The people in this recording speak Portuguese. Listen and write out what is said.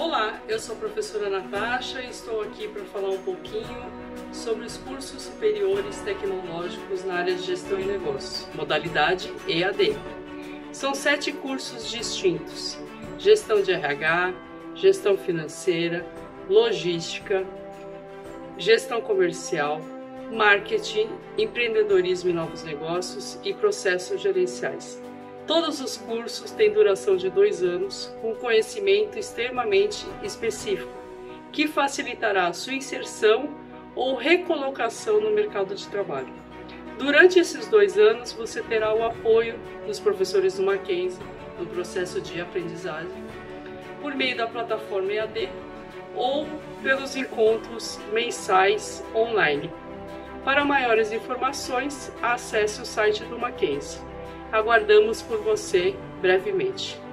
Olá, eu sou a professora Natasha e estou aqui para falar um pouquinho sobre os cursos superiores tecnológicos na área de gestão e negócios, modalidade EAD. São 7 cursos distintos: gestão de RH, gestão financeira, logística, gestão comercial, marketing, empreendedorismo e novos negócios e processos gerenciais. Todos os cursos têm duração de 2 anos, com conhecimento extremamente específico, que facilitará a sua inserção ou recolocação no mercado de trabalho. Durante esses 2 anos, você terá o apoio dos professores do Mackenzie no processo de aprendizagem, por meio da plataforma EAD ou pelos encontros mensais online. Para maiores informações, acesse o site do Mackenzie. Aguardamos por você brevemente.